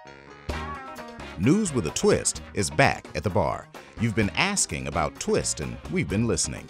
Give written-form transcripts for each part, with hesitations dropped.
News with a Twist is back at the bar. You've been asking about Twist and we've been listening.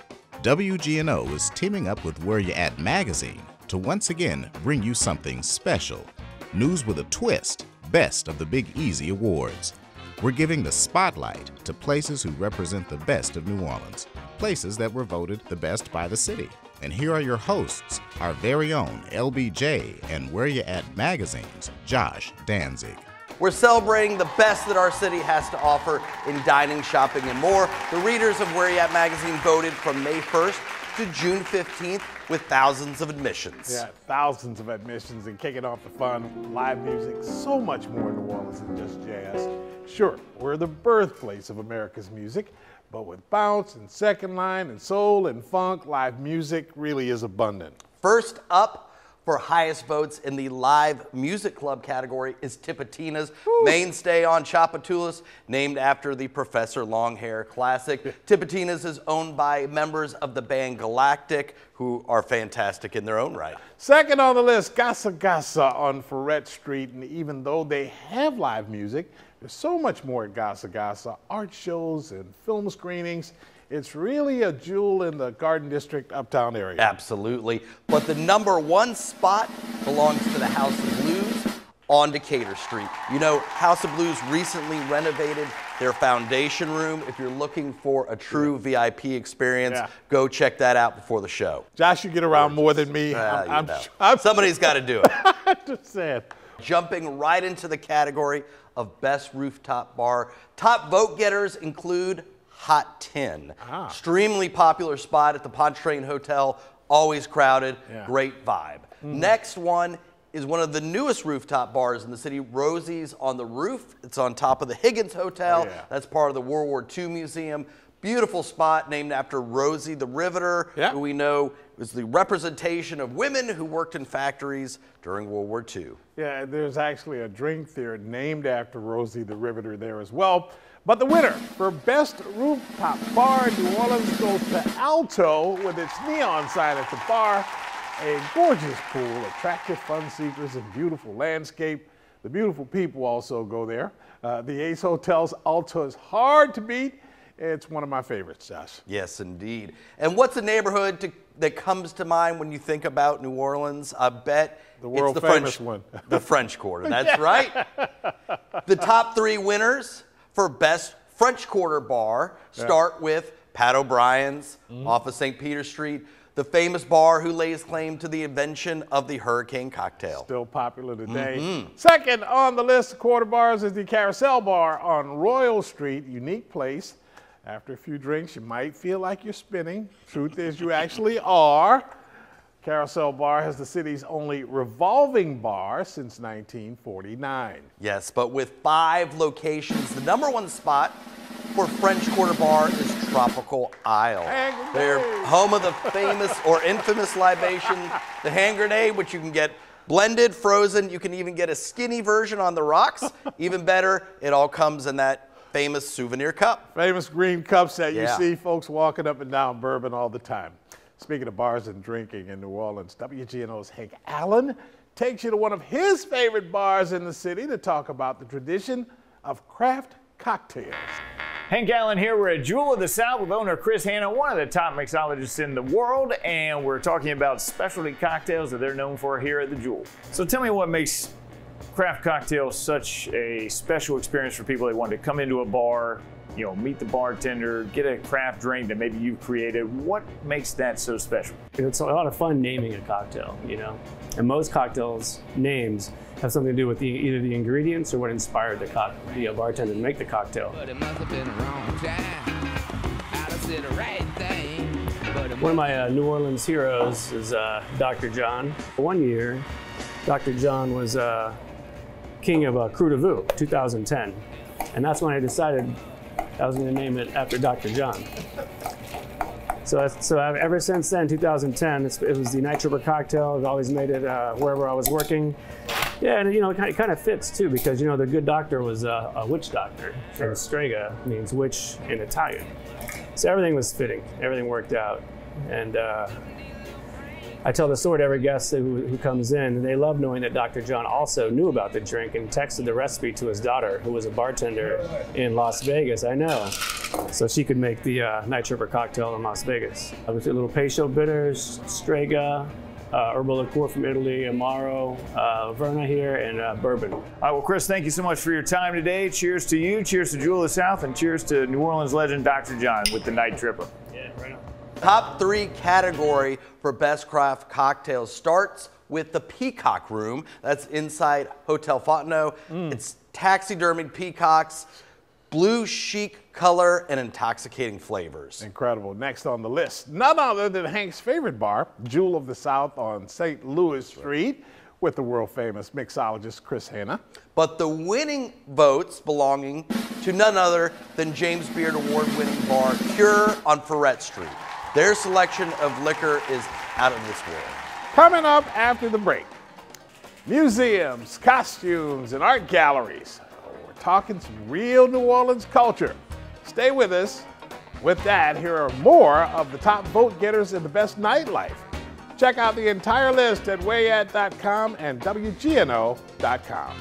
WGNO is teaming up with Where You At magazine to once again bring you something special. News with a Twist, Best of the Big Easy Awards. We're giving the spotlight to places who represent the best of New Orleans, places that were voted the best by the city. And here are your hosts, our very own LBJ and Where You At magazine's Josh Danzig. We're celebrating the best that our city has to offer in dining, shopping, and more. The readers of Where You At magazine voted from May 1st to June 15th with thousands of admissions. Yeah, thousands of admissions, and kicking off the fun, live music, so much more in New Orleans than just jazz. Sure, we're the birthplace of America's music, but with bounce and second line and soul and funk, live music really is abundant. First up for highest votes in the live music club category is Tipitina's Mainstay on Tchoupitoulas, named after the Professor Longhair classic. Tipitina's is owned by members of the band Galactic, who are fantastic in their own right. Second on the list, Gasa Gasa on Ferret Street, and even though they have live music, there's so much more at Gasa Gasa, art shows and film screenings. It's really a jewel in the Garden District uptown area. Absolutely. But the #1 spot belongs to the House of Blues on Decatur Street. You know, House of Blues recently renovated their foundation room. If you're looking for a true VIP experience, go check that out before the show. Josh, you get around more than me. Somebody's got to do it. I just said. Jumping right into the category of Best Rooftop Bar. Top vote getters include Hot 10. Extremely popular spot at the Pontchartrain Hotel, always crowded, great vibe. Next one is one of the newest rooftop bars in the city, Rosie's on the Roof. It's on top of the Higgins Hotel. That's part of the World War II Museum. Beautiful spot named after Rosie the Riveter, who we know was the representation of women who worked in factories during World War II. Yeah, there's actually a drink there named after Rosie the Riveter there as well. But the winner for Best Rooftop Bar in New Orleans goes to Alto with its neon sign at the bar. A gorgeous pool, attractive fun seekers, and beautiful landscape. The beautiful people also go there. The Ace Hotel's Alto is hard to beat. It's one of my favorites, Josh. Yes, indeed. And what's a neighborhood that comes to mind when you think about New Orleans? I bet the world it's the famous French one. The French Quarter, that's right. The top 3 winners for Best French Quarter Bar start with Pat O'Brien's off of St. Peter Street, the famous bar who lays claim to the invention of the hurricane cocktail. Still popular today. Second on the list of quarter bars is the Carousel Bar on Royal Street, unique place. After a few drinks, you might feel like you're spinning. Truth is, you actually are. Carousel Bar has the city's only revolving bar since 1949. Yes, but with 5 locations, the #1 spot for French Quarter Bar is Tropical Isle. They're home of the famous or infamous libation, the hand grenade, which you can get blended, frozen. You can even get a skinny version on the rocks. Even better, it all comes in that famous souvenir cup. Famous green cups that you see folks walking up and down Bourbon all the time. Speaking of bars and drinking in New Orleans, WGNO's Hank Allen takes you to one of his favorite bars in the city to talk about the tradition of craft cocktails. Hank Allen here. We're at Jewel of the South with owner Chris Hanna, one of the top mixologists in the world, and we're talking about specialty cocktails that they're known for here at the Jewel. So tell me what makes craft cocktails such a special experience for people that want to come into a bar, you know, meet the bartender, get a craft drink that maybe you've created. What makes that so special? It's a lot of fun naming a cocktail, you know, and most cocktails names have something to do with either the ingredients or what inspired the bartender to make the cocktail. But it must have been the wrong time. I'd have said the right thing. One of my New Orleans heroes is Dr. John. One year, Dr. John was king of Crew de Vue, 2010. And that's when I decided I was going to name it after Dr. John. So ever since then, 2010, it was the Night Trooper cocktail. I've always made it wherever I was working. Yeah, and you know, it kind of fits too, because you know the good doctor was a witch doctor, and strega means witch in Italian. So everything was fitting, everything worked out, and I tell the story to every guest who comes in, and they love knowing that Dr. John also knew about the drink and texted the recipe to his daughter, who was a bartender in Las Vegas, I know, so she could make the Night Tripper cocktail in Las Vegas. With a little Pecho bitters, Strega, herbal liqueur from Italy, Amaro, Verna here, and bourbon. All right, well, Chris, thank you so much for your time today. Cheers to you, cheers to Jewel of the South, and cheers to New Orleans legend Dr. John with the Night Tripper. Yeah, right on. Top 3 category for best craft cocktails starts with the Peacock Room. That's inside Hotel Fontenot. It's taxidermied peacocks, blue chic color, and intoxicating flavors. Incredible. Next on the list, none other than Hank's favorite bar, Jewel of the South on St. Louis Street, with the world famous mixologist Chris Hanna. But the winning votes belonging to none other than James Beard award-winning bar Cure on Ferret Street. Their selection of liquor is out of this world. Coming up after the break, museums, costumes, and art galleries. We're talking some real New Orleans culture. Stay with us. With that, here are more of the top vote getters in the best nightlife. Check out the entire list at wayat.com and WGNO.com.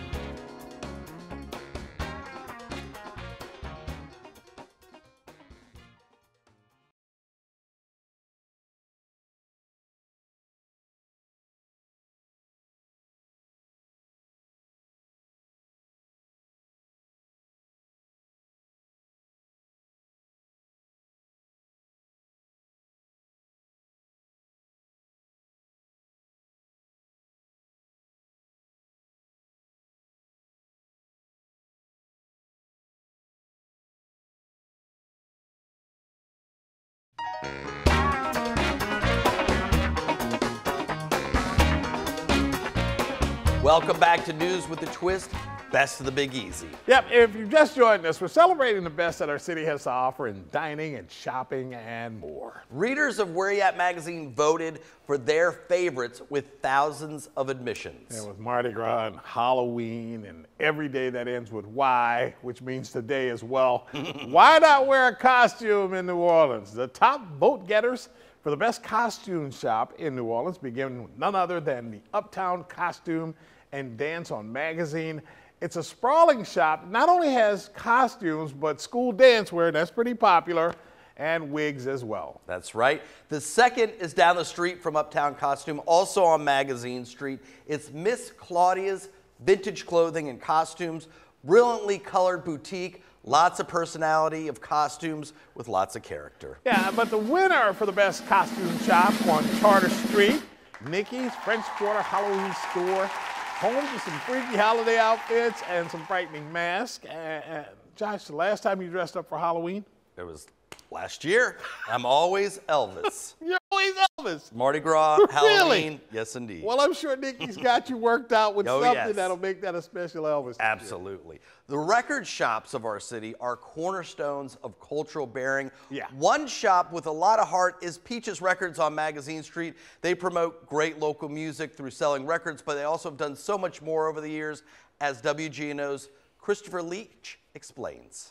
Welcome back to News with a Twist, Best of the Big Easy. Yep, if you've just joined us, we're celebrating the best that our city has to offer in dining and shopping and more. Readers of Where You At magazine voted for their favorites with thousands of admissions. And with Mardi Gras and Halloween and every day that ends with Y, which means today as well, why not wear a costume in New Orleans? The top vote getters for the best costume shop in New Orleans begin with none other than the Uptown Costume and Dance on magazine. It's a sprawling shop. Not only has costumes, but school dance wear, that's pretty popular, and wigs as well. That's right. The second is down the street from Uptown Costume, also on Magazine Street. It's Miss Claudia's Vintage Clothing and Costumes, brilliantly colored boutique, lots of personality of costumes with lots of character. Yeah, but the winner for the best costume shop on Charter Street, Nikki's French Quarter Halloween Store, home to some freaky holiday outfits and some frightening masks. Josh, the last time you dressed up for Halloween? It was last year. I'm always Elvis. You're always Elvis. Mardi Gras, Halloween, yes indeed. Well, I'm sure Nikki's got you worked out with Oh, something yes. that'll make that a special Elvis. Absolutely. The record shops of our city are cornerstones of cultural bearing. Yeah. One shop with a lot of heart is Peaches Records on Magazine Street. They promote great local music through selling records, but they also have done so much more over the years, as WGNO's Christopher Leach explains.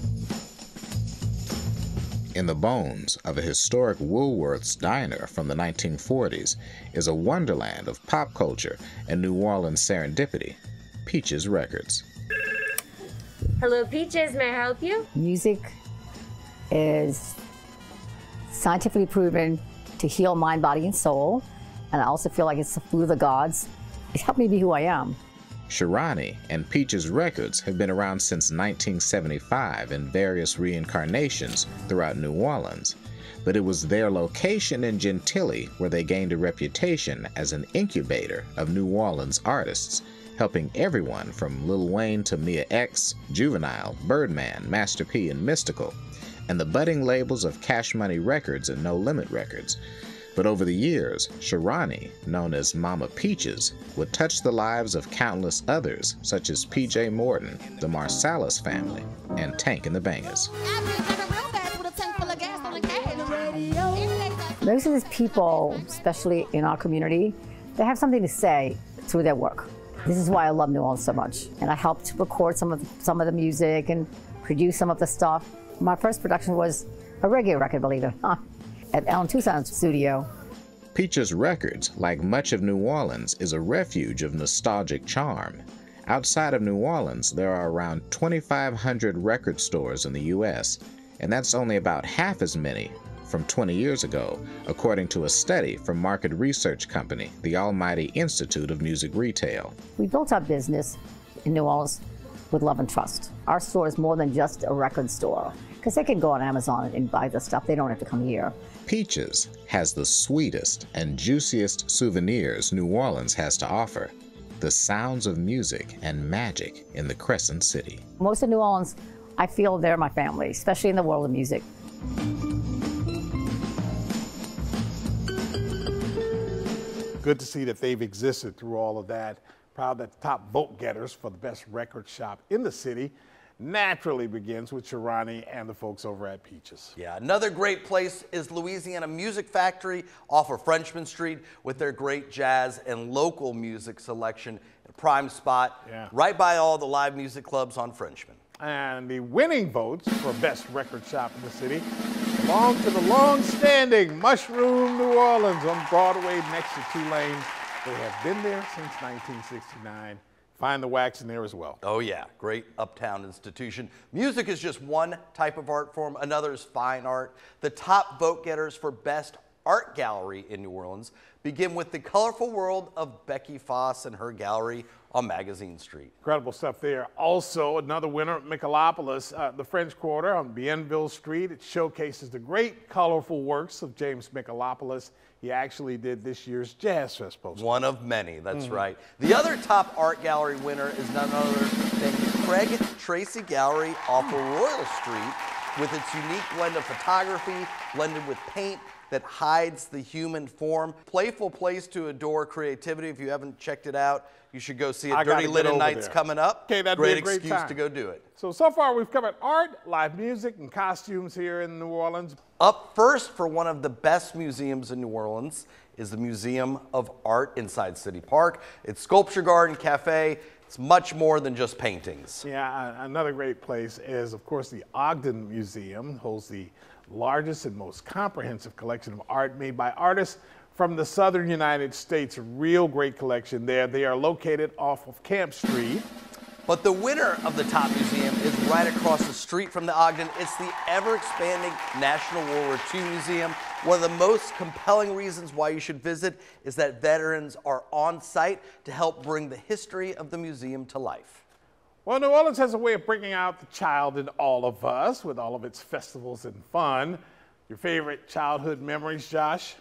In the bones of a historic Woolworth's diner from the 1940s is a wonderland of pop culture and New Orleans serendipity, Peaches Records. Hello, Peaches. May I help you? Music is scientifically proven to heal mind, body, and soul. And I also feel like it's the food of the gods. It's helped me be who I am. Shirani and Peaches Records have been around since 1975 in various reincarnations throughout New Orleans, but it was their location in Gentilly where they gained a reputation as an incubator of New Orleans artists, helping everyone from Lil Wayne to Mia X, Juvenile, Birdman, Master P, and Mystical, and the budding labels of Cash Money Records and No Limit Records. But over the years, Shirani, known as Mama Peaches, would touch the lives of countless others, such as P.J. Morton, the Marsalis family, and Tank and the Bangers. Most of these people, especially in our community, they have something to say through their work. This is why I love New Orleans so much. And I helped record some of the music and produce some of the stuff. My first production was a reggae record, believe it or not, at Alan Toussaint's studio. Peaches Records, like much of New Orleans, is a refuge of nostalgic charm. Outside of New Orleans, there are around 2,500 record stores in the U.S., and that's only about half as many from 20 years ago, according to a study from market research company, the Almighty Institute of Music Retail. We built our business in New Orleans with love and trust. Our store is more than just a record store, because they can go on Amazon and buy the stuff. They don't have to come here. Peaches has the sweetest and juiciest souvenirs New Orleans has to offer. The sounds of music and magic in the Crescent City. Most of New Orleans, I feel they're my family, especially in the world of music. Good to see that they've existed through all of that. Proud that the top vote getters for the best record shop in the city naturally begins with Shirani and the folks over at Peaches. Yeah, another great place is Louisiana Music Factory off of Frenchman Street with their great jazz and local music selection. A prime spot right by all the live music clubs on Frenchman. And the winning votes for best record shop in the city belong to the long-standing Mushroom New Orleans on Broadway next to Tulane. They have been there since 1969. Find the wax in there as well. Oh yeah, great uptown institution. Music is just one type of art form. Another is fine art. The top vote getters for best art gallery in New Orleans begin with the colorful world of Becky Foss and her gallery on Magazine Street. Incredible stuff there. Also, another winner, Michelapolis, the French Quarter on Bienville Street. It showcases the great colorful works of James Michelapolis. He actually did this year's Jazz Fest poster. One of many, that's right. The other top art gallery winner is none other than Craig Tracy Gallery off of Royal Street with its unique blend of photography blended with paint that hides the human form. Playful place to adore creativity. If you haven't checked it out, you should go see it. Dirty Linen Nights coming up. Okay, that'd great be a great excuse time to go do it. So far we've covered art, live music, and costumes here in New Orleans. Up first for one of the best museums in New Orleans is the Museum of Art inside City Park. It's Sculpture Garden Cafe. It's much more than just paintings. Yeah, another great place is, of course, the Ogden Museum. Holds the largest and most comprehensive collection of art made by artists from the southern United States. A real great collection there. They are located off of Camp Street. But the winner of the top museum is right across the street from the Ogden. It's the ever-expanding National World War II Museum. One of the most compelling reasons why you should visit is that veterans are on site to help bring the history of the museum to life. Well, New Orleans has a way of bringing out the child in all of us with all of its festivals and fun. Your favorite childhood memories, Josh?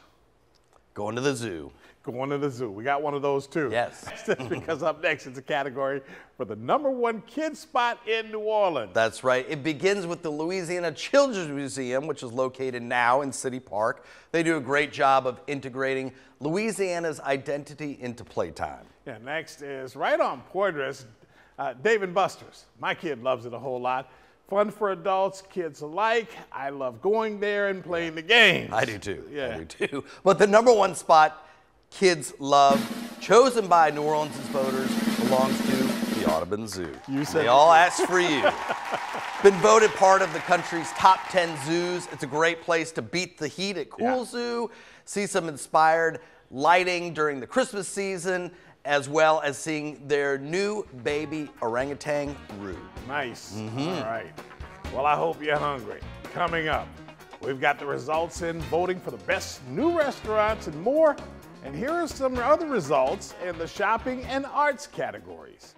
Going to the zoo. Going to the zoo. We got one of those too. Yes. Because up next it's a category for the #1 kid spot in New Orleans. That's right. It begins with the Louisiana Children's Museum, which is located now in City Park. They do a great job of integrating Louisiana's identity into playtime. Yeah, next is right on Poydras, Dave & Buster's. My kid loves it a whole lot. Fun for adults, kids alike. I love going there and playing the games. I do too. Yeah. I do too. But the #1 spot kids love, chosen by New Orleans' voters, belongs to the Audubon Zoo. They all asked for you. Been voted part of the country's top 10 zoos. It's a great place to beat the heat at Cool Zoo, see some inspired lighting during the Christmas season, as well as seeing their new baby orangutan, Roo. Nice. All right. Well, I hope you're hungry. Coming up, we've got the results in voting for the best new restaurants and more. And here are some other results in the shopping and arts categories.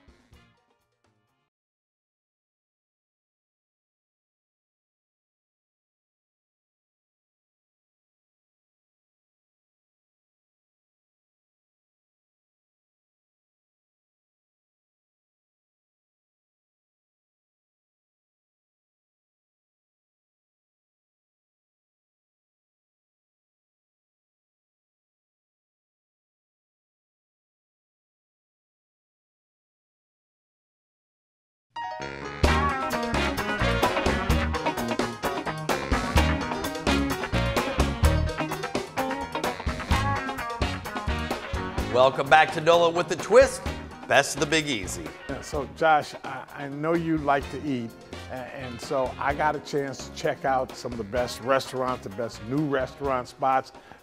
Welcome back to NOLA with the Twist. Best of the Big Easy. So, Josh, I know you like to eat, and so I got a chance to check out some of the best restaurants, the best new restaurant spots.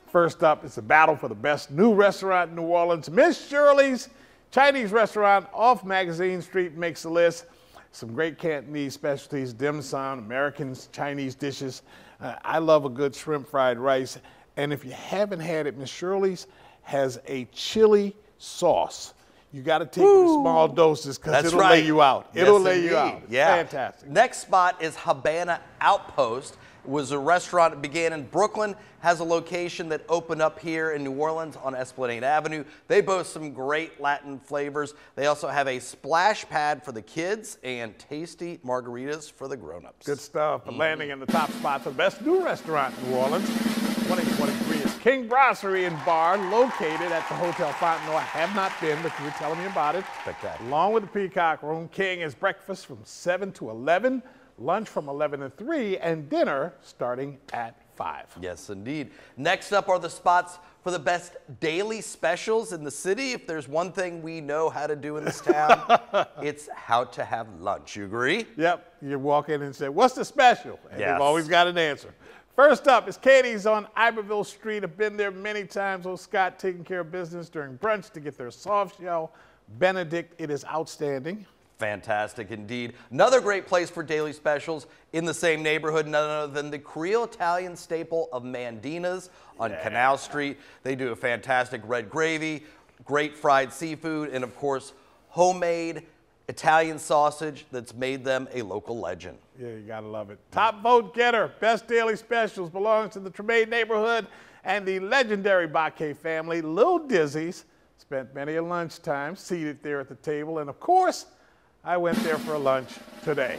First up, it's a battle for the best new restaurant in New Orleans. Miss Shirley's Chinese restaurant off Magazine Street makes the list. Some great Cantonese specialties, dim sum, American Chinese dishes. I love a good shrimp fried rice. And if you haven't had it, Miss Shirley's has a chili sauce. You got to take it in small doses because it'll lay you out. It'll lay you out. It's fantastic. Next spot is Habana Outpost. It was a restaurant that began in Brooklyn, has a location that opened up here in New Orleans on Esplanade Avenue. They boast some great Latin flavors. They also have a splash pad for the kids and tasty margaritas for the grown-ups. Good stuff. Landing in the top spot for the best new restaurant in New Orleans. 2023 is King Brasserie and Bar, located at the Hotel Fontenot. I have not been, but you were telling me about it. Spectacular. Along with the Peacock Room, King is breakfast from 7 to 11, lunch from 11 to 3, and dinner starting at 5. Yes, indeed. Next up are the spots for the best daily specials in the city. If there's one thing we know how to do in this town, it's how to have lunch. You agree? Yep. You walk in and say, what's the special? And Yes. they've always got an answer. First up is Katie's on Iberville Street. I've been there many times. Old Scott taking care of business during brunch to get their soft shell Benedict. It is outstanding. Fantastic indeed. Another great place for daily specials in the same neighborhood, none other than the Creole Italian staple of Mandina's on Canal Street. They do a fantastic red gravy, great fried seafood, and of course, homemade Italian sausage that's made them a local legend. Yeah, you gotta love it. Top vote getter, best daily specials belongs to the Tremaine neighborhood and the legendary Baquet family. Lil Dizzy's spent many a lunchtime seated there at the table, and of course, I went there for lunch today.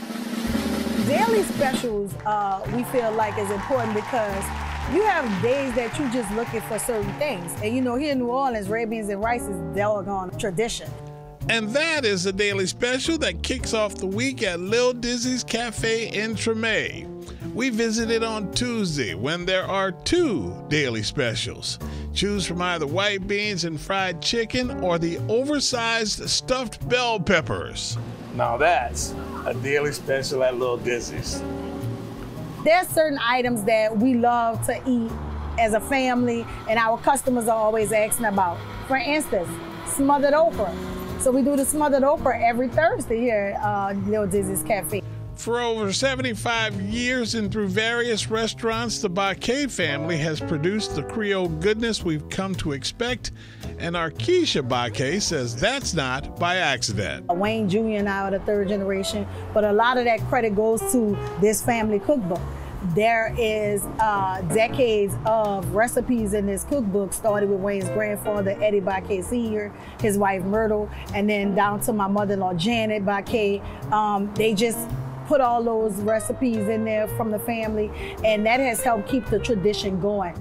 Daily specials, we feel like is important because you have days that you just looking for certain things. And you know, here in New Orleans, red beans and rice is doggone tradition. And that is a daily special that kicks off the week at Lil Dizzy's Cafe in Treme. We visited on Tuesday when there are 2 daily specials. Choose from either white beans and fried chicken or the oversized stuffed bell peppers. Now that's a daily special at Lil Dizzy's. There's certain items that we love to eat as a family and our customers are always asking about. For instance, smothered okra. So we do the smothered okra every Thursday here at Lil Dizzy's Cafe. For over 75 years and through various restaurants, the Baquet family has produced the Creole goodness we've come to expect, and our Keisha Baquet says that's not by accident. Wayne Jr. and I are the 3rd generation, but a lot of that credit goes to this family cookbook. There is decades of recipes in this cookbook, started with Wayne's grandfather, Eddie Baquet Sr., his wife Myrtle, and then down to my mother-in-law, Janet Baquet. They just put all those recipes in there from the family, and that has helped keep the tradition going.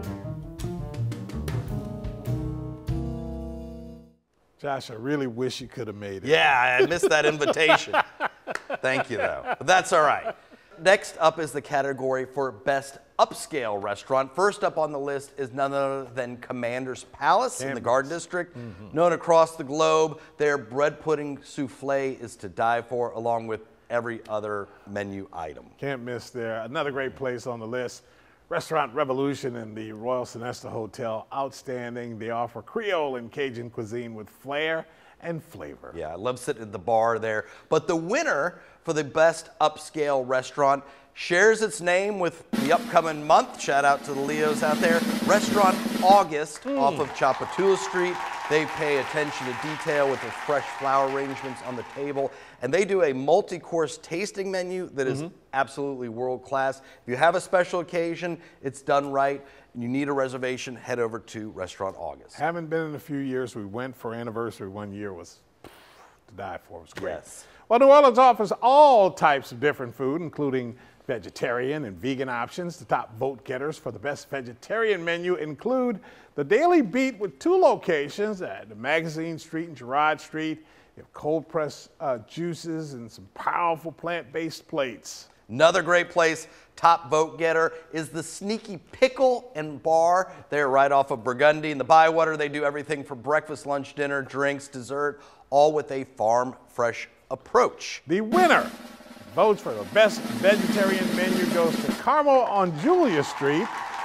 Josh, I really wish you could have made it. Yeah, I missed that invitation. Thank you, though. But that's all right. Next up is the category for Best Upscale Restaurant. First up on the list is none other than Commander's Palace in the Garden District. Known across the globe, their bread pudding souffle is to die for, along with every other menu item. Can't miss there. Another great place on the list, Restaurant Revolution in the Royal Sonesta Hotel. Outstanding. They offer Creole and Cajun cuisine with flair and flavor. Yeah, I love sitting at the bar there. But the winner for the best upscale restaurant shares its name with the upcoming month. Shout out to the Leos out there. Restaurant August off of Chapatula Street. They pay attention to detail with their fresh flower arrangements on the table. And they do a multi-course tasting menu that is absolutely world-class. If you have a special occasion, it's done right, and you need a reservation, head over to Restaurant August. Haven't been in a few years. We went for anniversary one year. Was to die for. It was great. Yes. Well, New Orleans offers all types of different food, including vegetarian and vegan options. The top vote getters for the best vegetarian menu include the Daily Beat with 2 locations at Magazine Street and Girard Street. You have cold pressed juices and some powerful plant-based plates. Another great place, top vote getter, is the Sneaky Pickle and Bar. They're right off of Burgundy and the Bywater. They do everything for breakfast, lunch, dinner, drinks, dessert, all with a farm fresh approach. The winner votes for the best vegetarian menu goes to Carmel on Julia Street.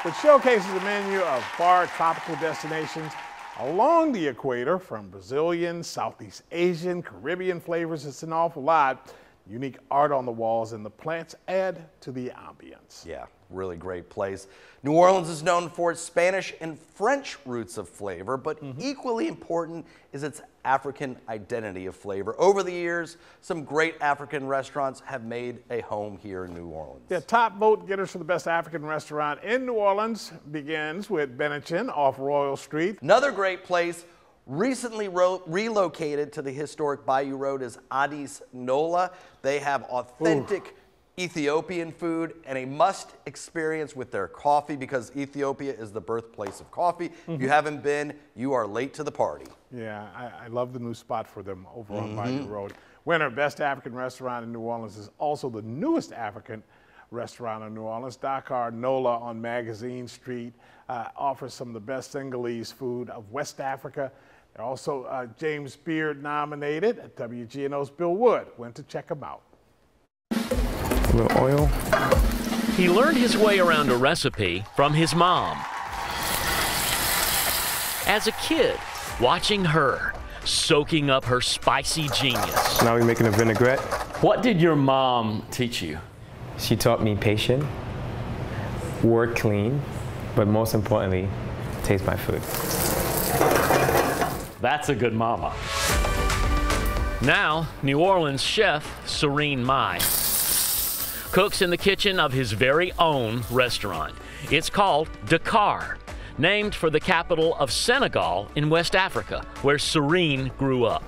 which showcases a menu of bar tropical destinations along the equator, from Brazilian, Southeast Asian, Caribbean flavors. It's an awful lot. Unique art on the walls, and the plants add to the ambience. Yeah, really great place. New Orleans is known for its Spanish and French roots of flavor, but equally important is its African identity of flavor. Over the years, some great African restaurants have made a home here in New Orleans. The top vote getters for the best African restaurant in New Orleans begins with Benetton off Royal Street. Another great place recently relocated to the historic Bayou Road is Addis Nola. They have authentic Ethiopian food and a must experience with their coffee, because Ethiopia is the birthplace of coffee. If you haven't been, you are late to the party. Yeah, I love the new spot for them over on Bayou Road. Winner of Best African Restaurant in New Orleans is also the newest African restaurant in New Orleans. Dakar Nola on Magazine Street offers some of the best Senegalese food of West Africa. They're also James Beard nominated. WGNO's Bill Wood went to check them out. A little oil. He learned his way around a recipe from his mom. As a kid, watching her, soaking up her spicy genius. Now we're making a vinaigrette. What did your mom teach you? She taught me patience, work clean, but most importantly, taste my food. That's a good mama. Now, New Orleans chef Serene Mai cooks in the kitchen of his very own restaurant. It's called Dakar, named for the capital of Senegal in West Africa, where Serene grew up.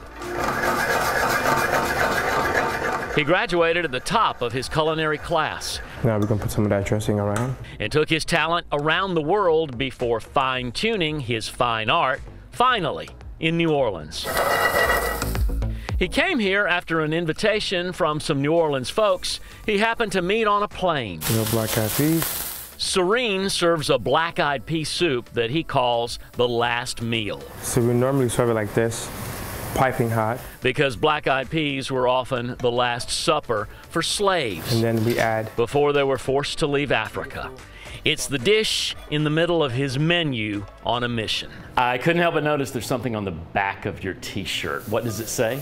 He graduated at the top of his culinary class. Now we're gonna put some of that dressing around. And took his talent around the world before fine-tuning his fine art, finally, in New Orleans. He came here after an invitation from some New Orleans folks he happened to meet on a plane. No black-eyed peas. Serene serves a black-eyed pea soup that he calls the last meal. So we normally serve it like this, piping hot. Because black-eyed peas were often the last supper for slaves. And then we add before they were forced to leave Africa. It's the dish in the middle of his menu on a mission. I couldn't help but notice there's something on the back of your t-shirt. What does it say?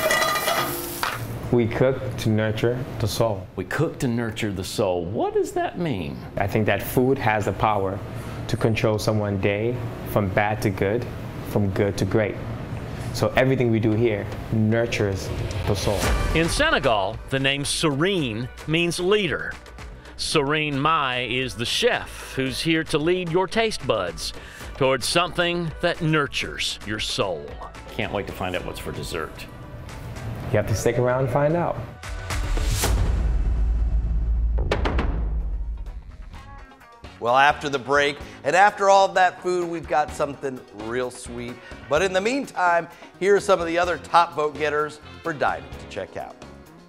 We cook to nurture the soul. We cook to nurture the soul. What does that mean? I think that food has the power to control someone's day from bad to good, from good to great. So everything we do here nurtures the soul. In Senegal, the name Serene means leader. Serene Mai is the chef who's here to lead your taste buds towards something that nurtures your soul. Can't wait to find out what's for dessert. You have to stick around and find out. Well, after the break, and after all of that food, we've got something real sweet. But in the meantime, here are some of the other top vote getters for dining to check out.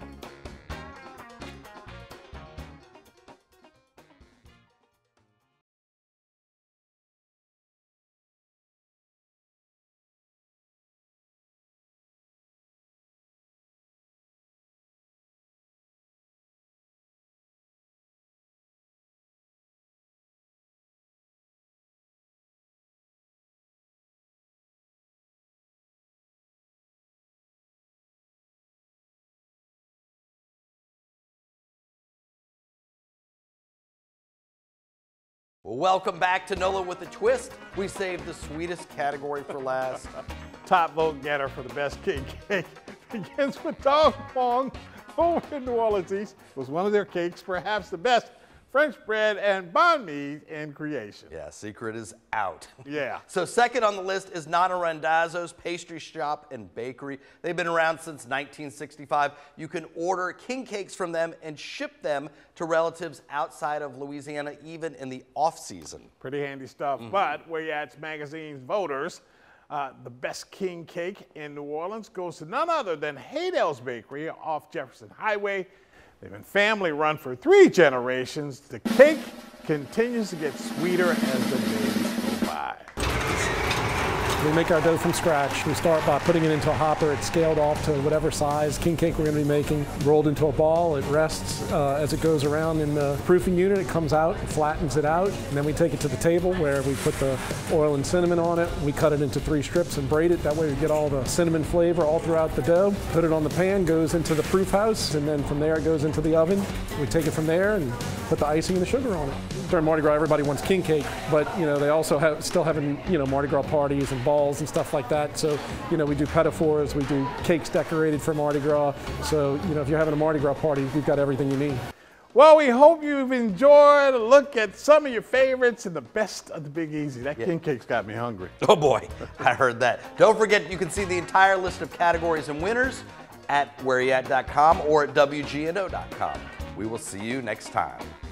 Well, welcome back to NOLA with a Twist. We saved the sweetest category for last. Top vote getter for the best king cake begins with Dog Pong over in New Orleans East. It was one of their cakes, perhaps the best French bread and banh mi in creation. Yeah, secret is out. Yeah. So second on the list is Nana Randazzo's Pastry Shop and Bakery. They've been around since 1965. You can order king cakes from them and ship them to relatives outside of Louisiana, even in the off-season. Pretty handy stuff. But where you at Magazine's voters, the best king cake in New Orleans goes to none other than Haydell's Bakery off Jefferson Highway. They've been family run for 3 generations. The cake continues to get sweeter as the days go by. We make our dough from scratch. We start by putting it into a hopper. It's scaled off to whatever size king cake we're going to be making. Rolled into a ball. It rests as it goes around in the proofing unit. It comes out, flattens it out, and then we take it to the table where we put the oil and cinnamon on it. We cut it into 3 strips and braid it. That way we get all the cinnamon flavor all throughout the dough. Put it on the pan, goes into the proof house, and then from there it goes into the oven. We take it from there and put the icing and the sugar on it. During Mardi Gras, everybody wants king cake, but they also still having Mardi Gras parties and balls and stuff like that. So we do pedophores, we do cakes decorated for Mardi Gras. So if you're having a Mardi Gras party, we've got everything you need. Well, we hope you've enjoyed a look at some of your favorites and the best of the Big Easy. That king cake's got me hungry. Oh boy, I heard that. Don't forget, you can see the entire list of categories and winners at whereyat.com or at WGNO.com. We will see you next time.